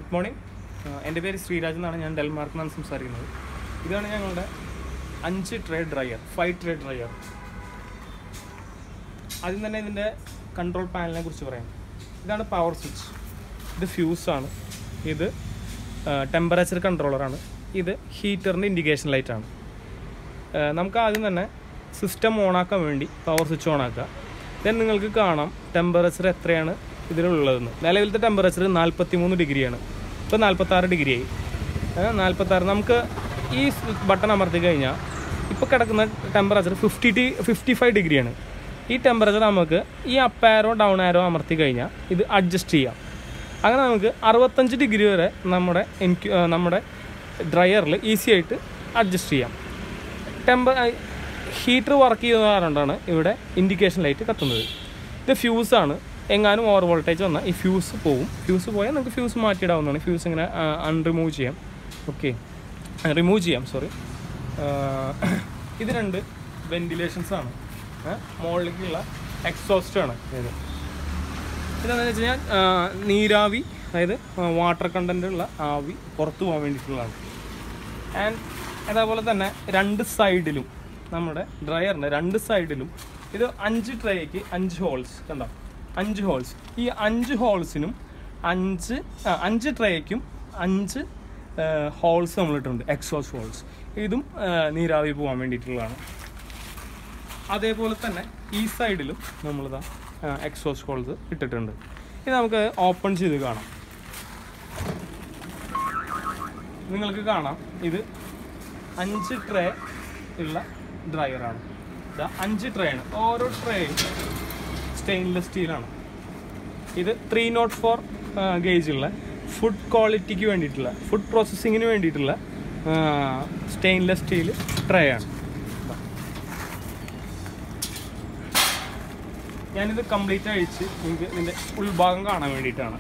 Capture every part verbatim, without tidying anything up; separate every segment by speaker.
Speaker 1: Good morning. എൻ്റെ പേര് ശ്രീരാജ് എന്നാണ്. ഞാൻ ഡെൽമാർക്കിൽ നിന്നാണ് സംസാരിക്കുന്നത്. ഇതാണ് ഞങ്ങളുടെ അഞ്ച് tray dryer, five tray dryer. ആദ്യം തന്നെ ഇതിൻ്റെ കൺട്രോൾ പാനലിനെ കുറിച്ച് പറയാം. ഇതാണ് പവർ സ്വിച്ച്, ഇത് ഫ്യൂസാണ്, ഇത് ടെമ്പറേച്ചർ കൺട്രോളറാണ്, ഇത് ഹീറ്ററിൻ്റെ ഇൻഡിക്കേഷൻ ലൈറ്റാണ്. നമുക്ക് ആദ്യം തന്നെ സിസ്റ്റം ഓണാക്കാൻ വേണ്ടി പവർ സ്വിച്ച് ഓണാക്കുക. ദെൻ നിങ്ങൾക്ക് കാണാം ടെമ്പറേച്ചർ എത്രയാണ് ഇതിലുള്ളതെന്ന്. നിലവിലത്തെ ടെമ്പറേച്ചർ നാൽപ്പത്തി മൂന്ന് ഡിഗ്രിയാണ്. ഇപ്പോൾ നാൽപ്പത്താറ് ഡിഗ്രി ആയി. നാൽപ്പത്താറ് നമുക്ക് ഈ ബട്ടൺ അമർത്തി കഴിഞ്ഞാൽ ഇപ്പോൾ കിടക്കുന്ന temperature fifty to fifty five ഡിഗ്രിയാണ്. ഈ ടെമ്പറേച്ചർ നമുക്ക് ഈ അപ്പ് ആരോ ഡൗൺ ആരോ അമർത്തി കഴിഞ്ഞാൽ ഇത് അഡ്ജസ്റ്റ് ചെയ്യാം. അങ്ങനെ നമുക്ക് അറുപത്തഞ്ച് ഡിഗ്രി വരെ നമ്മുടെ എനിക്ക് നമ്മുടെ ഡ്രയറിൽ ഈസി ആയിട്ട് അഡ്ജസ്റ്റ് ചെയ്യാം. ടെമ്പ ഹീറ്റർ വർക്ക് ചെയ്യുന്ന കാരണമാണ് ഇവിടെ ഇൻഡിക്കേഷൻ ലൈറ്റ് കത്തുന്നത്. ഇത് ഫ്യൂസാണ്. എങ്ങാനും ഓവർ വോൾട്ടേജ് വന്നാൽ ഈ ഫ്യൂസ് പോവും. ഫ്യൂസ് പോയാൽ നമുക്ക് ഫ്യൂസ് മാറ്റിയിടാവുന്നതാണ്. ഫ്യൂസ് ഇങ്ങനെ അൺറിമൂവ് ചെയ്യാം. ഓക്കെ, റിമൂവ് ചെയ്യാം സോറി. ഇത് രണ്ട് വെൻറ്റിലേഷൻസാണ്, മുകളിലേക്കുള്ള എക്സോസ്റ്റാണ്. ഇത് ഇതെന്താണെന്ന് വെച്ച് കഴിഞ്ഞാൽ നീരാവി, അതായത് വാട്ടർ കണ്ടൻ്റ് ഉള്ള ആവി പുറത്തു പോകാൻ വേണ്ടിയിട്ടുള്ളതാണ്. ആൻഡ് അതേപോലെ തന്നെ രണ്ട് സൈഡിലും നമ്മുടെ ഡ്രയറിൻ്റെ രണ്ട് സൈഡിലും ഇത് അഞ്ച് ട്രേക്ക് അഞ്ച് ഹോൾസ് കണ്ടോ, അഞ്ച് ഹോൾസ്. ഈ അഞ്ച് ഹോൾസിനും അഞ്ച് അഞ്ച് ട്രേക്കും അഞ്ച് ഹോൾസ് നമ്മളിട്ടുണ്ട്, എക്സോസ്റ്റ് ഹോൾസ്. ഇതും നീരാവി പോകാൻ വേണ്ടിയിട്ടുള്ളതാണ്. അതേപോലെ തന്നെ ഈ സൈഡിലും നമ്മളിതാ എക്സോസ്റ്റ് ഹോൾസ് ഇട്ടിട്ടുണ്ട്. ഇത് നമുക്ക് ഓപ്പൺ ചെയ്ത് കാണാം. നിങ്ങൾക്ക് കാണാം ഇത് അഞ്ച് ട്രേ ഉള്ള ഡ്രയറാണ്. ഇതാ അഞ്ച് ട്രേ ആണ്. ഓരോ ട്രേയും സ്റ്റെയിൻലെസ് സ്റ്റീലാണ്. ഇത് ത്രീ നോട്ട് ഫോർ ഗേജുള്ള ഫുഡ് ക്വാളിറ്റിക്ക് വേണ്ടിയിട്ടുള്ള, ഫുഡ് പ്രോസസ്സിങ്ങിന് വേണ്ടിയിട്ടുള്ള സ്റ്റെയിൻലെസ് സ്റ്റീൽ ട്രേ ആണ്. ഞാനിത് കംപ്ലീറ്റ് അഴിച്ച് നിങ്ങൾക്ക് ഇതിൻ്റെ ഉൾഭാഗം കാണാൻ വേണ്ടിയിട്ടാണ്.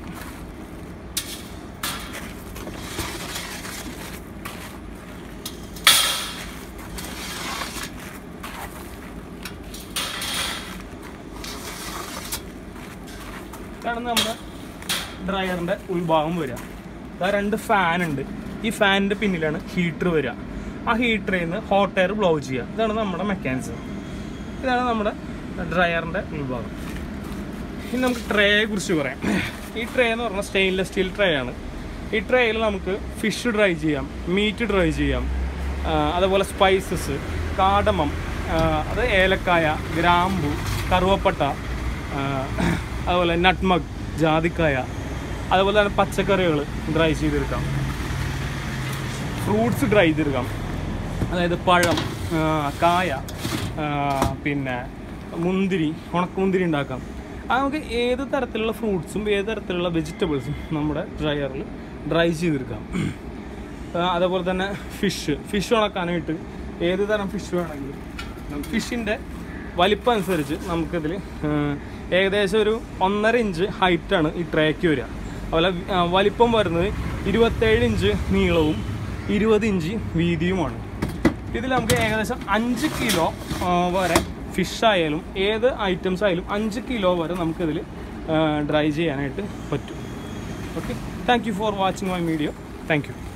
Speaker 1: ഇതാണ് നമ്മുടെ ഡ്രയറിൻ്റെ ഉൾഭാഗം വരിക. ഇതാ രണ്ട് ഫാനുണ്ട്. ഈ ഫാനിൻ്റെ പിന്നിലാണ് ഹീറ്റർ വരിക. ആ ഹീറ്ററിൽ നിന്ന് ഹോട്ട് എയർ ബ്ലോ ചെയ്യുക. ഇതാണ് നമ്മുടെ മെക്കാനിസം. ഇതാണ് നമ്മുടെ ഡ്രയറിൻ്റെ ഉൾഭാഗം. ഇനി നമുക്ക് ട്രേയെ കുറിച്ച് പറയാം. ഈ ട്രേ എന്ന് പറഞ്ഞാൽ സ്റ്റെയിൻലെസ് സ്റ്റീൽ ട്രേ ആണ്. ഈ ട്രേയിൽ നമുക്ക് ഫിഷ് ഡ്രൈ ചെയ്യാം, മീറ്റ് ഡ്രൈ ചെയ്യാം, അതുപോലെ സ്പൈസസ്, കാടമം, അത് ഏലക്കായ, ഗ്രാമ്പു, കറുവപ്പട്ട, അതുപോലെ നട്ട്മഗ്, ജാതിക്കായ, അതുപോലെ തന്നെ പച്ചക്കറികൾ ഡ്രൈ ചെയ്തെടുക്കാം, ഫ്രൂട്ട്സ് ഡ്രൈ ചെയ്തെടുക്കാം, അതായത് പഴം, കായ, പിന്നെ മുന്തിരി, ഉണക്കമുന്തിരി ഉണ്ടാക്കാം. അത് നമുക്ക് ഏത് തരത്തിലുള്ള ഫ്രൂട്ട്സും ഏത് തരത്തിലുള്ള വെജിറ്റബിൾസും നമ്മുടെ ഡ്രയറിൽ ഡ്രൈ ചെയ്തെടുക്കാം. അതേപോലെ തന്നെ ഫിഷ് ഫിഷ് ഉണക്കാനായിട്ട് ഏത് തരം ഫിഷ് വേണമെങ്കിലും ഫിഷിൻ്റെ വലിപ്പം അനുസരിച്ച് നമുക്കിതിൽ ഏകദേശം ഒരു ഒന്നര ഇഞ്ച് ഹൈറ്റാണ് ഈ ട്രേക്ക് വരിക. അതുപോലെ വലിപ്പം വരുന്നത് ഇരുപത്തേഴ് ഇഞ്ച് നീളവും ഇരുപത് ഇഞ്ച് വീതിയുമാണ്. ഇതിൽ നമുക്ക് ഏകദേശം അഞ്ച് കിലോ വരെ ഫിഷ് ആയാലും ഏത് ഐറ്റംസ് ആയാലും അഞ്ച് കിലോ വരെ നമുക്കിതിൽ ഡ്രൈ ചെയ്യാനായിട്ട് പറ്റും. Okay, thank you for watching my video. Thank U.